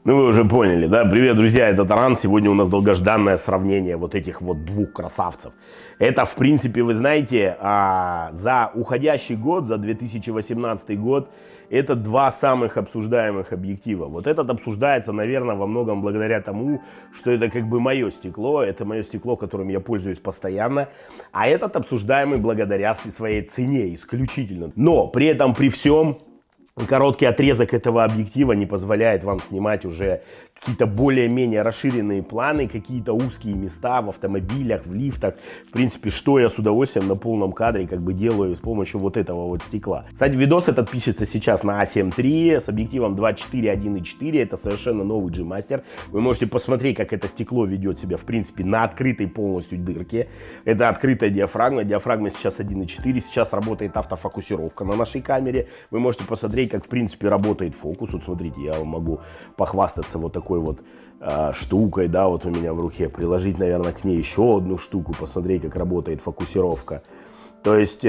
Ну, вы уже поняли, да? Привет, друзья, это Таран. Сегодня у нас долгожданное сравнение вот этих вот двух красавцев. Это, в принципе, вы знаете, за уходящий год, за 2018 год, это два самых обсуждаемых объектива. Вот этот обсуждается, наверное, во многом благодаря тому, что это как бы мое стекло, это мое стекло, которым я пользуюсь постоянно, а этот обсуждаемый благодаря своей цене исключительно. Но при этом, при всем, короткий отрезок этого объектива не позволяет вам снимать уже какие-то более-менее расширенные планы, какие-то узкие места в автомобилях, в лифтах. В принципе, что я с удовольствием на полном кадре как бы делаю с помощью вот этого вот стекла. Кстати, видос этот пишется сейчас на A7 III с объективом 2.4 1.4. Это совершенно новый G-Master. Вы можете посмотреть, как это стекло ведет себя, в принципе, на открытой полностью дырке. Это открытая диафрагма. Диафрагма сейчас 1.4. Сейчас работает автофокусировка на нашей камере. Вы можете посмотреть, как, в принципе, работает фокус. Вот смотрите, я вам могу похвастаться вот такой вот штукой, да, вот у меня в руке, приложить, наверное, к ней еще одну штуку, посмотреть, как работает фокусировка. То есть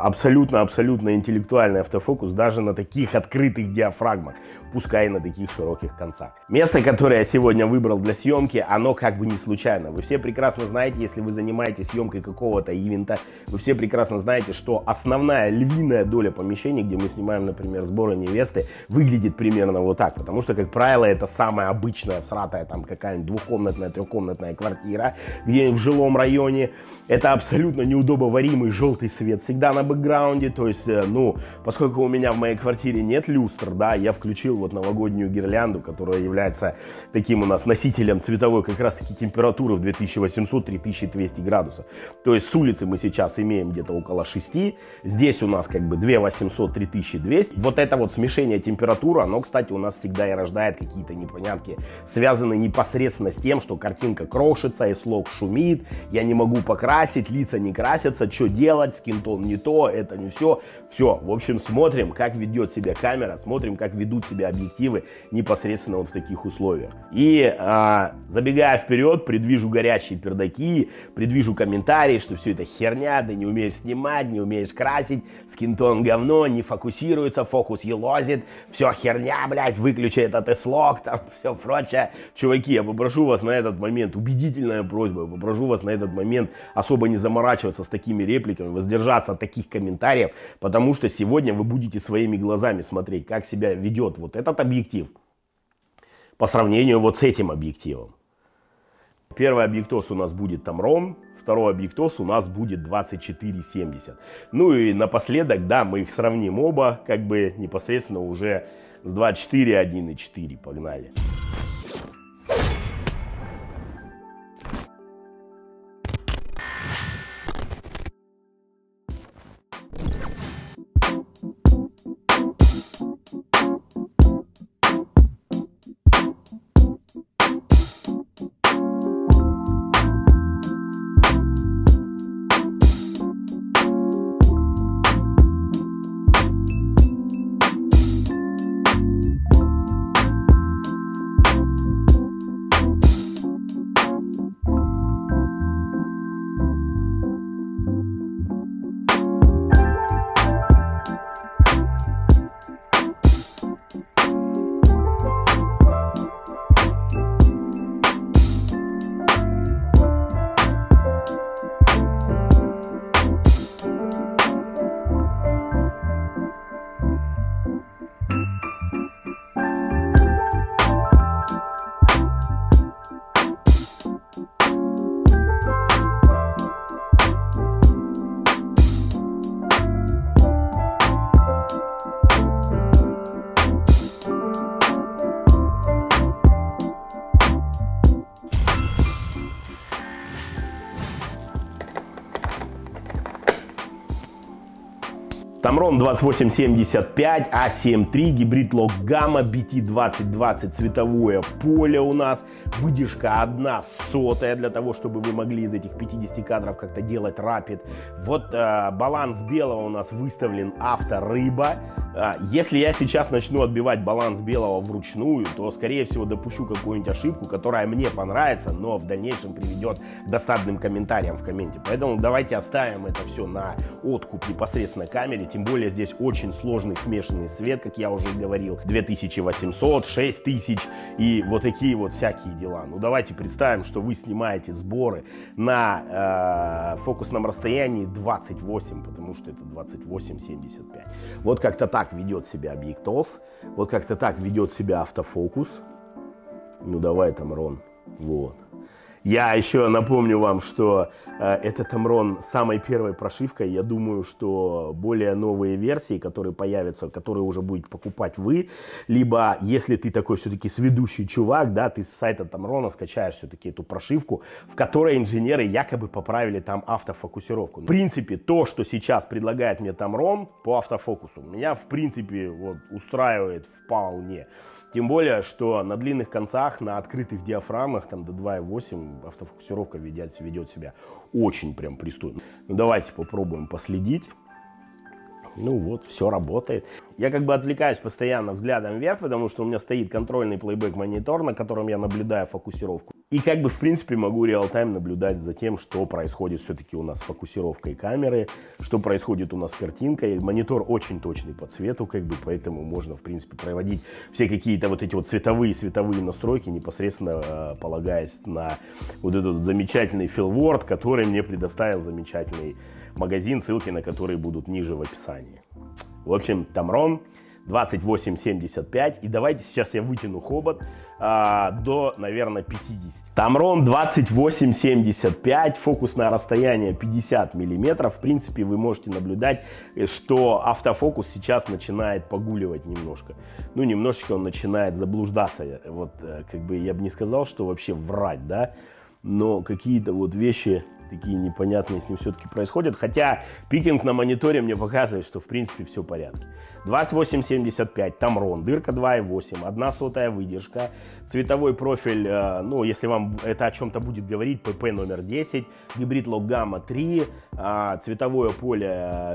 абсолютно интеллектуальный автофокус даже на таких открытых диафрагмах, пускай и на таких широких концах. Место, которое я сегодня выбрал для съемки, оно как бы не случайно. Вы все прекрасно знаете, если вы занимаетесь съемкой какого-то ивента, вы все прекрасно знаете, что основная львиная доля помещений, где мы снимаем, например, сборы невесты, выглядит примерно вот так. Потому что, как правило, это самая обычная, всратая там какая-нибудь двухкомнатная, трехкомнатная квартира, где в жилом районе. Это абсолютно неудобоваримый желтый свет всегда на бэкграунде. То есть, ну, поскольку у меня в моей квартире нет люстр, да, я включил вот новогоднюю гирлянду, которая является таким у нас носителем цветовой как раз таки температуры в 2800-3200 градусов. То есть с улицы мы сейчас имеем где-то около 6, здесь у нас как бы 2800-3200. Вот это вот смешение температуры, оно, кстати, у нас всегда и рождает какие-то непонятки, связанные непосредственно с тем, что картинка крошится, и слог шумит, я не могу покрасить, лица не красятся, что делать, скинтон не то, это не все. Все, в общем, смотрим, как ведет себя камера, смотрим, как ведут себя объективы непосредственно вот в таких условиях. И забегая вперед, предвижу горячие пердаки, предвижу комментарии, что все это херня, да не умеешь снимать, не умеешь красить, скинтон говно, не фокусируется, фокус елозит, все херня, блядь, выключи этот S-Log, там все прочее. Чуваки, я попрошу вас на этот момент, убедительная просьба, я попрошу вас на этот момент особо не заморачиваться с такими репликами, воздержаться от таких комментариев, потому что сегодня вы будете своими глазами смотреть, как себя ведет вот этот объектив по сравнению вот с этим объективом. Первый объектив у нас будет Tamron, второй объектив у нас будет 24-70. Ну и напоследок, да, мы их сравним оба, как бы непосредственно уже с 24 1.4. Погнали. Tamron 2875, A7 III, гибрид лог гамма, BT2020 цветовое поле у нас, выдержка 1/100 для того, чтобы вы могли из этих 50 кадров как-то делать рапид. Вот баланс белого у нас выставлен авторыба. Если я сейчас начну отбивать баланс белого вручную, то, скорее всего, допущу какую-нибудь ошибку, которая мне понравится, но в дальнейшем приведет к досадным комментариям в комменте. Поэтому давайте оставим это все на откуп непосредственно камере. Тем тем более здесь очень сложный смешанный свет, как я уже говорил, 2800, 6000 и вот такие вот всякие дела. Ну давайте представим, что вы снимаете сборы на фокусном расстоянии 28, потому что это 28-75. Вот как-то так ведет себя Объектос, вот как-то так ведет себя автофокус. Ну давай, Tamron, вот. Я еще напомню вам, что это Tamron самой первой прошивкой. Я думаю, что более новые версии, которые появятся, которые уже будете покупать вы, либо если ты такой все-таки сведущий чувак, да, ты с сайта Tamron скачаешь все-таки эту прошивку, в которой инженеры якобы поправили там автофокусировку. В принципе, то, что сейчас предлагает мне Tamron по автофокусу, меня в принципе вот устраивает вполне. Тем более, что на длинных концах, на открытых диафрагмах, там до 2.8 автофокусировка ведет себя очень прям пристойно. Ну давайте попробуем последить. Ну вот, все работает. Я как бы отвлекаюсь постоянно взглядом вверх, потому что у меня стоит контрольный плейбэк-монитор, на котором я наблюдаю фокусировку. И как бы в принципе могу реал-тайм наблюдать за тем, что происходит все-таки у нас с фокусировкой камеры, что происходит у нас с картинкой. Монитор очень точный по цвету, как бы, поэтому можно в принципе проводить все какие-то вот эти вот световые настройки, непосредственно полагаясь на вот этот замечательный филворд, который мне предоставил замечательный магазин, ссылки на которые будут ниже в описании. В общем, Tamron 2875. И давайте сейчас я вытяну хобот до, наверное, 50. Tamron 2875, фокусное расстояние 50 мм. В принципе, вы можете наблюдать, что автофокус сейчас начинает погуливать немножко. Ну, немножечко он начинает заблуждаться. Вот, как бы, я бы не сказал, что вообще врать, да, но какие-то вот вещи такие непонятные с ним все-таки происходят. Хотя пикинг на мониторе мне показывает, что в принципе все в порядке. 2875, Tamron, дырка 2.8, 1/100 выдержка, цветовой профиль, ну если вам это о чем-то будет говорить, PP номер 10, гибрид лог гамма 3, цветовое поле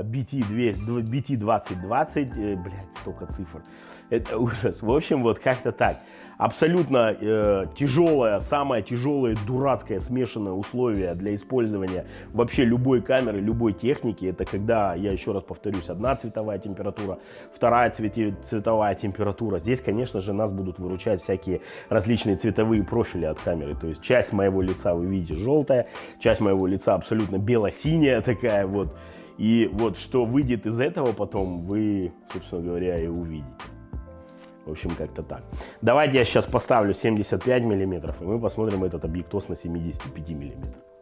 BT2020, блядь, столько цифр, это ужас. В общем, вот как-то так. Абсолютно тяжелое, самое тяжелое, дурацкое смешанное условие для использования вообще любой камеры, любой техники. Это когда, я еще раз повторюсь, одна цветовая температура, вторая цветовая температура. Здесь, конечно же, нас будут выручать всякие различные цветовые профили от камеры. То есть часть моего лица вы видите желтая, часть моего лица абсолютно бело-синяя такая вот. И вот что выйдет из этого потом, вы, собственно говоря, и увидите. В общем, как-то так. Давайте я сейчас поставлю 75 мм, и мы посмотрим этот Объектос на 75 мм.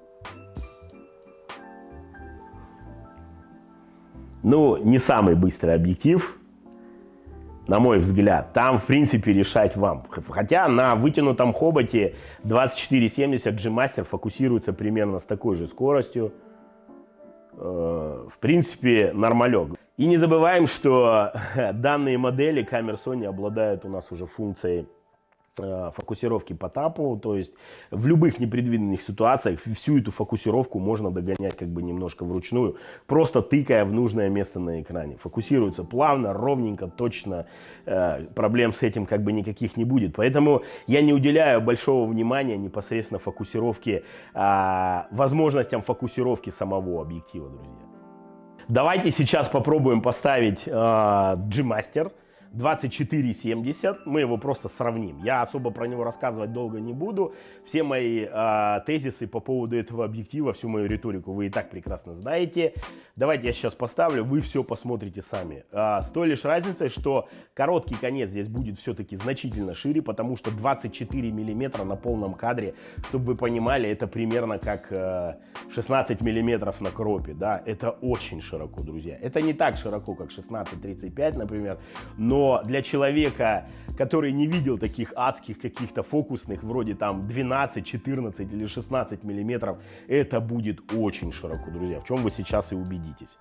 Ну, не самый быстрый объектив, на мой взгляд. Там, в принципе, решать вам. Хотя на вытянутом хоботе 2470 G-Master фокусируется примерно с такой же скоростью. В принципе, нормалек. И не забываем, что данные модели камер Sony обладают у нас уже функцией фокусировки по тапу, то есть в любых непредвиденных ситуациях всю эту фокусировку можно догонять как бы немножко вручную, просто тыкая в нужное место на экране. Фокусируется плавно, ровненько, точно, проблем с этим как бы никаких не будет. Поэтому я не уделяю большого внимания непосредственно фокусировке, возможностям фокусировки самого объектива, друзья. Давайте сейчас попробуем поставить G-Master 2470, мы его просто сравним. Я особо про него рассказывать долго не буду. Все мои тезисы по поводу этого объектива, всю мою риторику вы и так прекрасно знаете. Давайте я сейчас поставлю, вы все посмотрите сами. С той лишь разницей, что короткий конец здесь будет все-таки значительно шире, потому что 24 мм на полном кадре, чтобы вы понимали, это примерно как 16 мм на кропе. Да? Это очень широко, друзья. Это не так широко, как 16-35, например, но для человека, который не видел таких адских каких-то фокусных, вроде там 12, 14 или 16 миллиметров, это будет очень широко, друзья, в чем вы сейчас и убедитесь.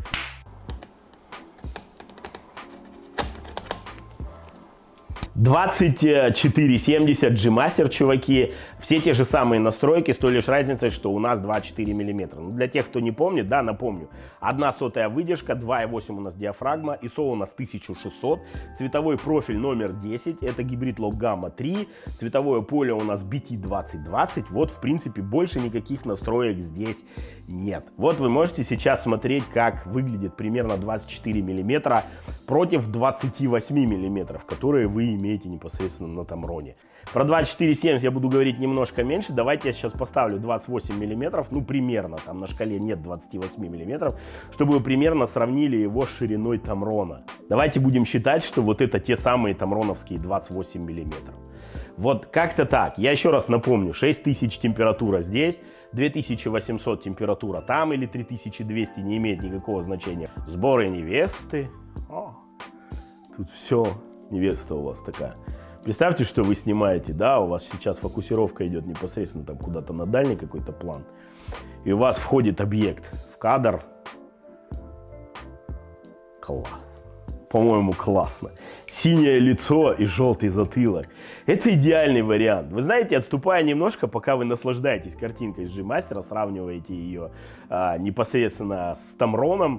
2470 G-Master, чуваки. Все те же самые настройки, с той лишь разницей, что у нас 24 мм. Ну, для тех, кто не помнит, да, напомню. 1/100 выдержка, 2,8 у нас диафрагма, ISO у нас 1600, цветовой профиль номер 10, это гибрид Log Gamma 3, цветовое поле у нас BT2020. Вот, в принципе, больше никаких настроек здесь нет. Вот вы можете сейчас смотреть, как выглядит примерно 24 мм против 28 мм, которые вы имеете непосредственно на Тамроне. Про 24,70 я буду говорить немножко меньше. Давайте я сейчас поставлю 28 мм, ну примерно, там на шкале нет 28 мм, чтобы вы примерно сравнили его с шириной Тамрона. Давайте будем считать, что вот это те самые тамроновские 28 мм. Вот как-то так. Я еще раз напомню, 6000 температура здесь, 2800 температура там или 3200, не имеет никакого значения. Сборы невесты. О, тут все, невеста у вас такая. Представьте, что вы снимаете, да, у вас сейчас фокусировка идет непосредственно там куда-то на дальний какой-то план, и у вас входит объект в кадр. Класс. По-моему, классно. Синее лицо и желтый затылок. Это идеальный вариант. Вы знаете, отступая немножко, пока вы наслаждаетесь картинкой с G-Master, сравниваете ее непосредственно с Тамроном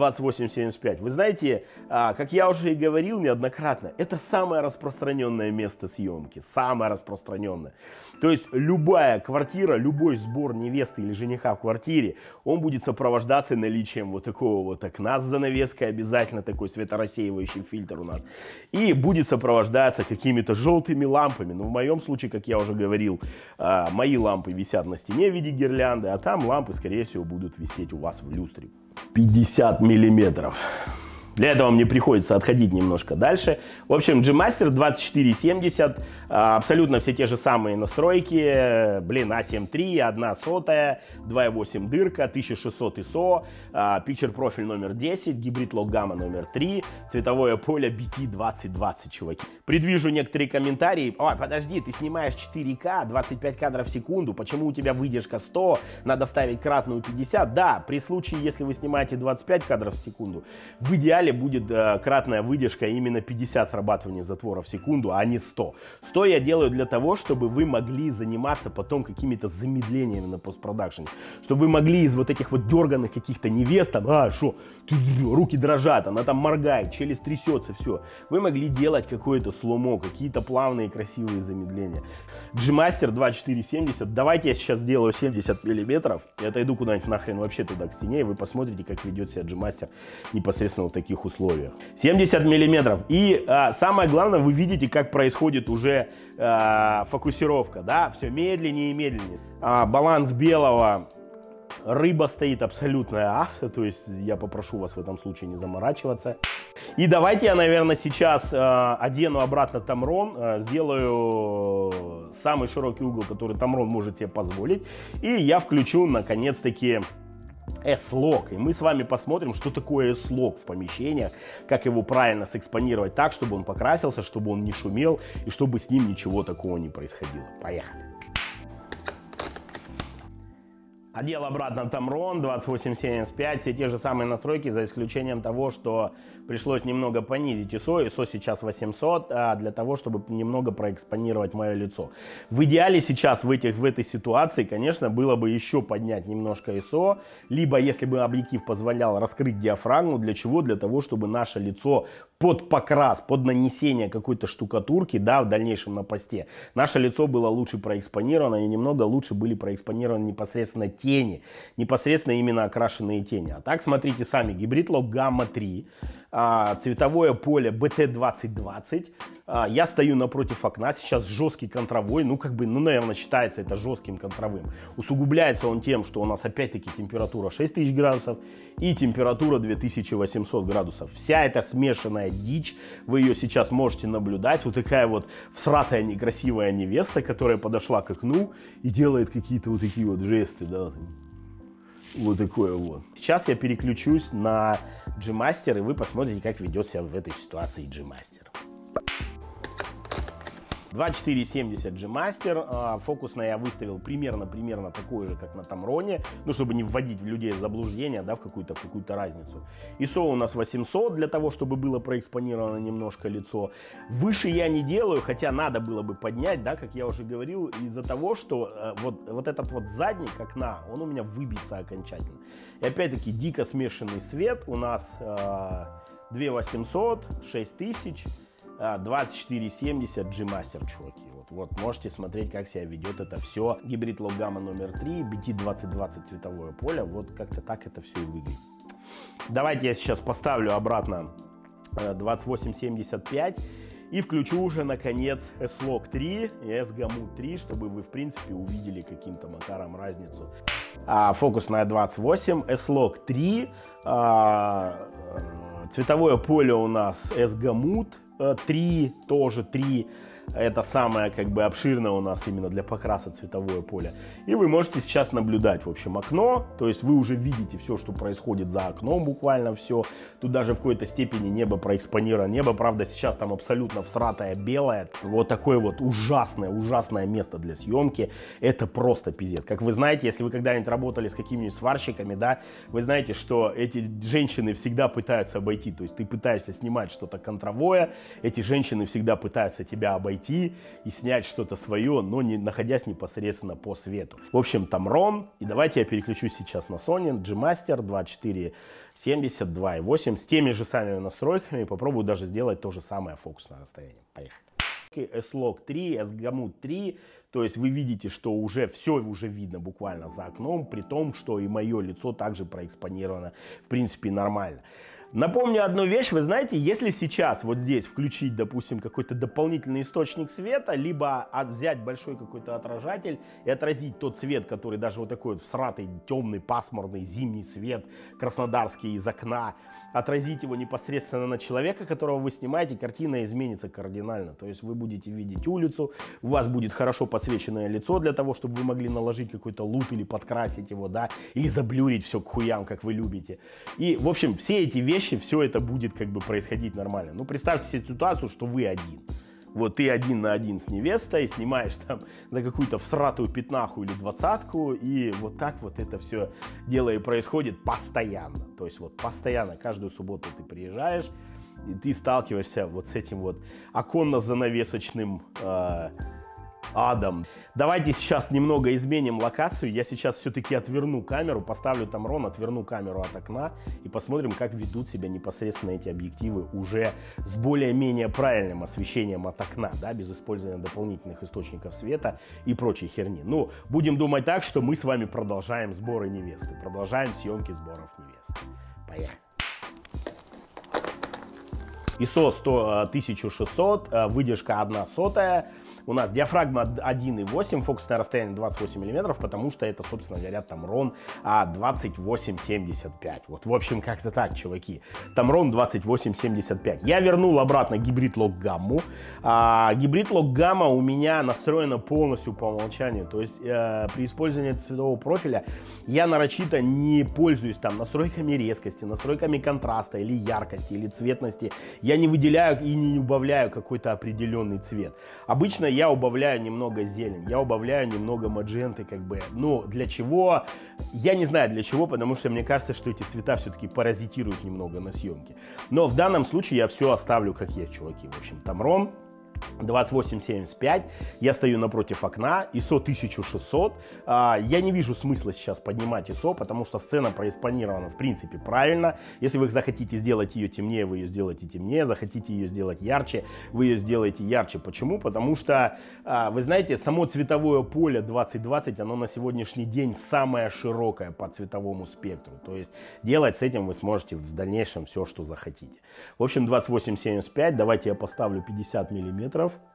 2875. Вы знаете, как я уже и говорил неоднократно, это самое распространенное место съемки. Самое распространенное. То есть любая квартира, любой сбор невесты или жениха в квартире, он будет сопровождаться наличием вот такого вот окна с занавеской, обязательно такой светорассеивающий фильтр у нас. И будет сопровождаться какими-то желтыми лампами. Но в моем случае, как я уже говорил, мои лампы висят на стене в виде гирлянды, а там лампы, скорее всего, будут висеть у вас в люстре. 50 миллиметров. Для этого мне приходится отходить немножко дальше. В общем, G-Master 2470, абсолютно все те же самые настройки. Блин, A7 III, 1/100, 2,8 дырка, 1600 ISO, Picture профиль номер 10, гибрид Log Gamma номер 3, цветовое поле BT2020, чуваки. Предвижу некоторые комментарии. Ой, подожди, ты снимаешь 4К, 25 кадров в секунду, почему у тебя выдержка 100, надо ставить кратную 50? Да, при случае, если вы снимаете 25 кадров в секунду, в идеале будет кратная выдержка именно 50 срабатываний затвора в секунду, а не 100. 100 я делаю для того, чтобы вы могли заниматься потом какими-то замедлениями на постпродакшене. Чтобы вы могли из вот этих вот дерганых каких-то невест, там, что, руки дрожат, она там моргает, челюсть трясется, все. Вы могли делать какое-то слоумо, какие-то плавные красивые замедления. G-Master 2470, давайте я сейчас сделаю 70 мм и отойду куда-нибудь нахрен вообще туда к стене, и вы посмотрите, как ведет себя G-Master непосредственно в таких условиях. 70 миллиметров. И самое главное, вы видите, как происходит уже фокусировка, да, все медленнее и медленнее. Баланс белого, рыба стоит абсолютная авто, то есть я попрошу вас в этом случае не заморачиваться. И давайте я, наверное, сейчас одену обратно Tamron, сделаю самый широкий угол, который Tamron может себе позволить, и я включу, наконец-таки, S-Log. И мы с вами посмотрим, что такое S-Log в помещениях, как его правильно сэкспонировать так, чтобы он покрасился, чтобы он не шумел и чтобы с ним ничего такого не происходило. Поехали! Одел обратно Tamron 2875, все те же самые настройки, за исключением того, что пришлось немного понизить ISO. ISO сейчас 800, для того, чтобы немного проэкспонировать мое лицо. В идеале сейчас в этой ситуации, конечно, было бы еще поднять немножко ISO, либо, если бы объектив позволял, раскрыть диафрагму. Для чего? Для того, чтобы наше лицо под покрас, под нанесение какой-то штукатурки, да, в дальнейшем на посте, наше лицо было лучше проэкспонировано и немного лучше были проэкспонированы непосредственно тени, непосредственно именно окрашенные тени. А так, смотрите сами, гибрид Log Gamma 3, цветовое поле BT2020, я стою напротив окна, сейчас жесткий контровой, ну, как бы, ну, наверное, считается это жестким контровым. Усугубляется он тем, что у нас опять-таки температура 6000 градусов и температура 2800 градусов. Вся эта смешанная дичь, вы ее сейчас можете наблюдать. Вот такая вот всратая некрасивая невеста, которая подошла к окну и делает какие-то вот такие вот жесты, да, вот такое вот. Сейчас я переключусь на G-Master, и вы посмотрите, как ведет себя в этой ситуации G-Master. 2470 G-Master. Фокусное я выставил примерно такое же, как на Tamron. Ну, чтобы не вводить людей в заблуждение, да, в какую-то разницу. ISO у нас 800, для того, чтобы было проэкспонировано немножко лицо. Выше я не делаю, хотя надо было бы поднять, да, как я уже говорил, из-за того, что вот этот вот задник окна, он у меня выбьется окончательно. И опять-таки дико смешанный свет. У нас 2800, 6000, 2470 G-Master, чуваки. Вот можете смотреть, как себя ведет это все. Гибрид Log Gamma номер 3, BT2020 цветовое поле. Вот как-то так это все и выглядит. Давайте я сейчас поставлю обратно 2875 и включу уже наконец S-Log 3 и S-Gamut 3, чтобы вы в принципе увидели каким-то макаром разницу. Фокусная 28, S-Log 3, цветовое поле у нас S-Gamut 3, тоже 3. Это самое как бы обширное у нас именно для покраса цветовое поле. И вы можете сейчас наблюдать, в общем, окно. То есть вы уже видите все, что происходит за окном, буквально все. Тут даже в какой-то степени небо проэкспонировано. Небо, правда, сейчас там абсолютно всратое белое. Вот такое вот ужасное место для съемки. Это просто пиздец. Как вы знаете, если вы когда-нибудь работали с какими-нибудь сварщиками, да, вы знаете, что эти женщины всегда пытаются обойти. То есть ты пытаешься снимать что-то контровое, эти женщины всегда пытаются тебя обойти и снять что-то свое, но не находясь непосредственно по свету. В общем, Tamron. И давайте я переключусь сейчас на Sony G-Master 2470 2.8 с теми же самыми настройками. Попробую даже сделать то же самое фокусное расстояние. Поехали. S-Log 3, S-Gamut 3. То есть вы видите, что уже все уже видно буквально за окном, при том, что и мое лицо также проэкспонировано в принципе нормально. Напомню одну вещь, вы знаете, если сейчас вот здесь включить, допустим, какой-то дополнительный источник света, либо взять большой какой-то отражатель и отразить тот свет, который даже вот такой вот всратый, темный, пасмурный, зимний свет, краснодарский из окна, отразить его непосредственно на человека, которого вы снимаете, картина изменится кардинально. То есть вы будете видеть улицу, у вас будет хорошо подсвеченное лицо для того, чтобы вы могли наложить какой-то лут или подкрасить его, да, или заблюрить все к хуям, как вы любите. И, в общем, все эти вещи, все это будет как бы происходить нормально. Ну, представьте себе ситуацию, что вы один. Вот ты 1 на 1 с невестой, снимаешь там за какую-то всратую 15-ку или 20-ку, и вот так вот это все дело и происходит постоянно. То есть вот постоянно, каждую субботу ты приезжаешь, и ты сталкиваешься вот с этим вот оконно-занавесочным адом. Давайте сейчас немного изменим локацию. Я сейчас все-таки отверну камеру, поставлю Tamron, отверну камеру от окна и посмотрим, как ведут себя непосредственно эти объективы уже с более-менее правильным освещением от окна, да, без использования дополнительных источников света и прочей херни. Ну, будем думать так, что мы с вами продолжаем сборы невесты, продолжаем съемки сборов невесты. Поехали. ISO 1600, выдержка 1/100. У нас диафрагма 1.8, фокусное расстояние 28 мм, потому что это, собственно говоря, Tamron 2875. Вот, в общем, как-то так, чуваки. Tamron 2875. Я вернул обратно гибрид Log Gamma. Гибрид Log Gamma у меня настроена полностью по умолчанию. То есть при использовании цветового профиля я нарочито не пользуюсь там настройками резкости, настройками контраста или яркости, или цветности. Я не выделяю и не убавляю какой-то определенный цвет. Обычно я убавляю немного зелень, я убавляю немного мадженты, как бы. Ну, для чего? Я не знаю для чего, потому что мне кажется, что эти цвета все-таки паразитируют немного на съемке. Но в данном случае я все оставлю как есть, чуваки. В общем, Tamron 2875, я стою напротив окна, ISO 1600, я не вижу смысла сейчас поднимать ISO, потому что сцена проэкспонирована в принципе правильно. Если вы захотите сделать ее темнее, вы ее сделаете темнее, захотите ее сделать ярче, вы ее сделаете ярче. Почему? Потому что, вы знаете, само цветовое поле 2020, оно на сегодняшний день самое широкое по цветовому спектру, то есть делать с этим вы сможете в дальнейшем все, что захотите. В общем, 2875, давайте я поставлю 50 мм.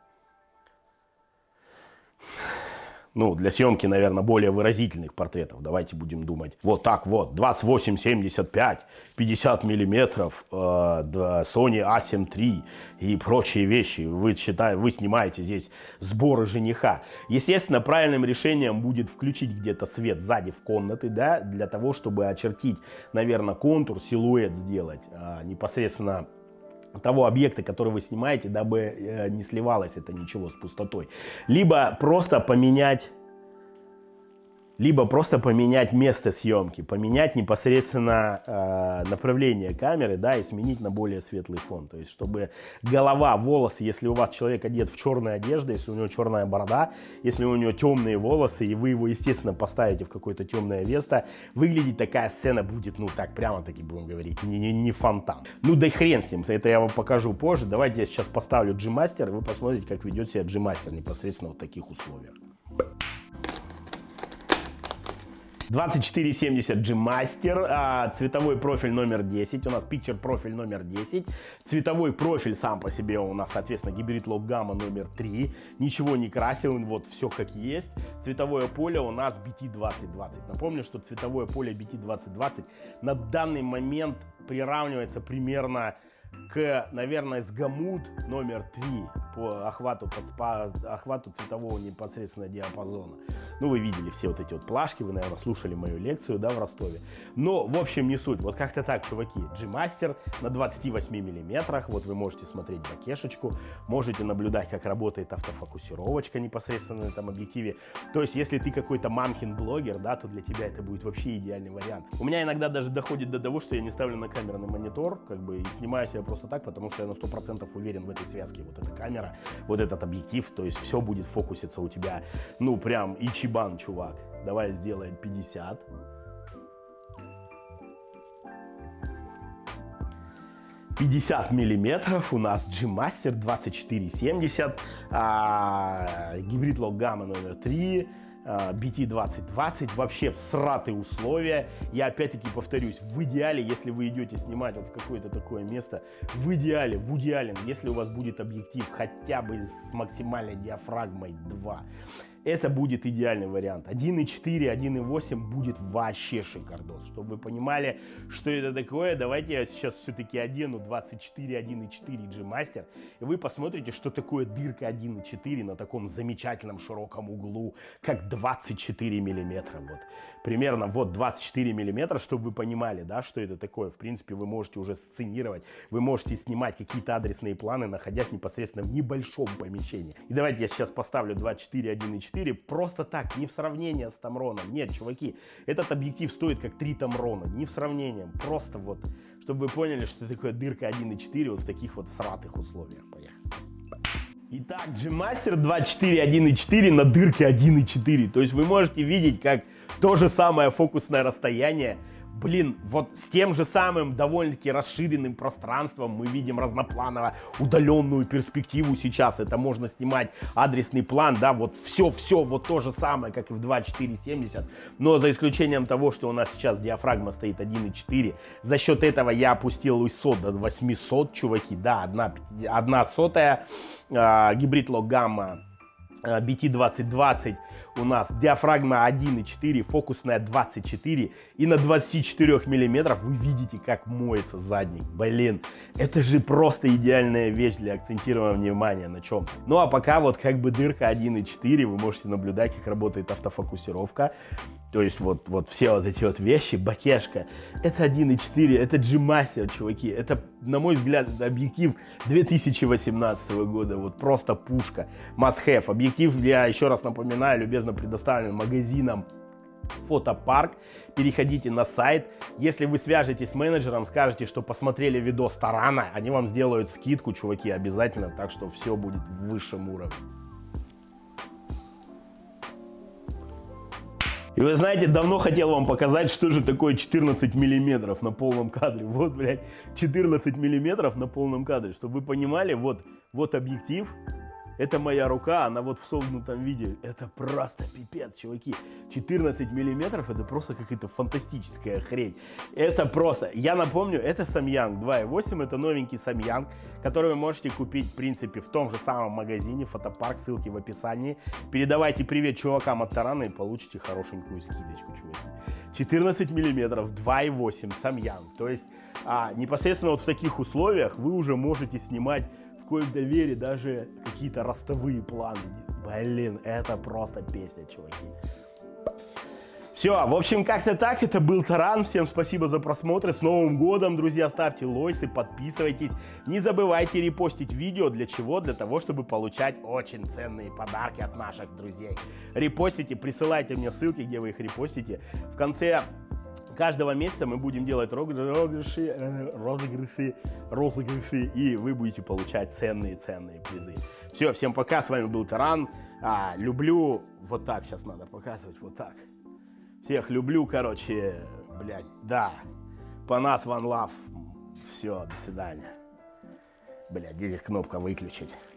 Ну, для съемки, наверное, более выразительных портретов. Давайте будем думать. Вот так вот. 28-75, 50 миллиметров, Sony A7 III и прочие вещи. Вы снимаете здесь сборы жениха. Естественно, правильным решением будет включить где-то свет сзади в комнаты, да, для того, чтобы очертить, наверное, контур, силуэт сделать непосредственно того объекта, который вы снимаете, дабы не сливалось это ничего с пустотой. Либо просто поменять место съемки, поменять непосредственно направление камеры, да, и сменить на более светлый фон. То есть, чтобы голова, волосы, если у вас человек одет в черную одежду, если у него черная борода, если у него темные волосы, и вы его, естественно, поставите в какое-то темное место, выглядеть такая сцена будет, ну, так, прямо-таки будем говорить, не фонтан. Ну, да и хрен с ним, это я вам покажу позже. Давайте я сейчас поставлю G-Master, и вы посмотрите, как ведет себя G-Master непосредственно в таких условиях. 2470 G-Master, цветовой профиль номер 10, у нас Picture профиль номер 10, цветовой профиль сам по себе у нас, соответственно, гибрид лог гамма номер 3, ничего не красил, вот все как есть. Цветовое поле у нас BT2020. Напомню, что цветовое поле BT2020 на данный момент приравнивается примерно к, наверное, сгамут номер 3 по охвату цветового непосредственно диапазона. Ну, вы видели все вот эти вот плашки, вы, наверное, слушали мою лекцию, да, в Ростове. Но, в общем, не суть. Вот как-то так, чуваки. G-Master на 28 миллиметрах. Вот вы можете смотреть бокешечку, можете наблюдать, как работает автофокусировочка непосредственно на этом объективе. То есть, если ты какой-то мамкин блогер, да, то для тебя это будет вообще идеальный вариант. У меня иногда даже доходит до того, что я не ставлю на камерный монитор, как бы, и снимаю себя просто так, потому что я на 100% уверен в этой связке. Вот эта камера, вот этот объектив, то есть все будет фокуситься у тебя, ну, прям ичибан, чувак. Давай сделаем 50. Миллиметров у нас G-Master 2470, гибрид лог гамма номер 3, BT2020, вообще всратые условия. Я опять-таки повторюсь, в идеале, если вы идете снимать вот в какое-то такое место, в идеале, если у вас будет объектив хотя бы с максимальной диафрагмой 2, это будет идеальный вариант. 1.4, 1.8 будет вообще шикардос. Чтобы вы понимали, что это такое, давайте я сейчас все-таки одену 24 1.4 G-Master, и вы посмотрите, что такое дырка 1.4 на таком замечательном широком углу, как 24 миллиметра. Вот. Примерно вот 24 миллиметра, чтобы вы понимали, да, что это такое. В принципе, вы можете уже сценировать, вы можете снимать какие-то адресные планы, находясь непосредственно в небольшом помещении. И давайте я сейчас поставлю 24 1.4 просто так, не в сравнении с Тамроном. Нет, чуваки, этот объектив стоит как 3 Тамрона, не в сравнении. Просто вот, чтобы вы поняли, что такое дырка 1.4 вот в таких вот всратых условиях. Поехали. Итак, G-Master 24 1.4 на дырке 1.4. То есть вы можете видеть, как то же самое фокусное расстояние, блин, вот с тем же самым довольно-таки расширенным пространством мы видим разнопланово удаленную перспективу сейчас. Это можно снимать адресный план, да, вот все вот то же самое, как и в 2470. Но за исключением того, что у нас сейчас диафрагма стоит 1.4. За счет этого я опустил ISO до 800, чуваки. Да, 1/100 гибрид лог гамма BT2020 у нас диафрагма 1.4, фокусная 24, и на 24 миллиметров вы видите, как моется задник. Блин, это же просто идеальная вещь для акцентирования внимания на чем-то. Ну а пока вот как бы дырка 1.4, вы можете наблюдать, как работает автофокусировка. То есть вот все вот эти вот вещи, бокешка, это 1.4, это G-Master, чуваки. Это, на мой взгляд, это объектив 2018 года, вот просто пушка. Must have. Объектив, я еще раз напоминаю, любезно предоставлен магазином Фотопарк. Переходите на сайт. Если вы свяжетесь с менеджером, скажете, что посмотрели видос Тарана, они вам сделают скидку, чуваки, обязательно. Так что все будет в высшем уровне. И вы знаете, давно хотел вам показать, что же такое 14 миллиметров на полном кадре. Вот, блядь, 14 миллиметров на полном кадре. Чтобы вы понимали, вот объектив. Это моя рука, она вот в согнутом виде. Это просто пипец, чуваки. 14 миллиметров, это просто какая-то фантастическая хрень. Это просто, я напомню, это Samyang 2.8, это новенький Samyang, который вы можете купить, в принципе, в том же самом магазине Фотопарк, ссылки в описании. Передавайте привет чувакам от Тарана и получите хорошенькую скидочку, чуваки. 14 миллиметров, 2.8 Samyang. То есть, непосредственно вот в таких условиях вы уже можете снимать в коем-то вере даже какие-то ростовые планы. Блин, это просто песня, чуваки. Все, в общем, как-то так. Это был Таран. Всем спасибо за просмотр. С Новым годом, друзья. Ставьте лайки, подписывайтесь. Не забывайте репостить видео. Для чего? Для того, чтобы получать очень ценные подарки от наших друзей. Репостите, присылайте мне ссылки, где вы их репостите. В конце каждого месяца мы будем делать розыгрыши, и вы будете получать ценные призы. Все, всем пока. С вами был Таран. Люблю. Вот так сейчас надо показывать. Вот так. Всех люблю, короче, блядь, да. По нас one love. Все, до свидания. Блядь, где здесь кнопка выключить?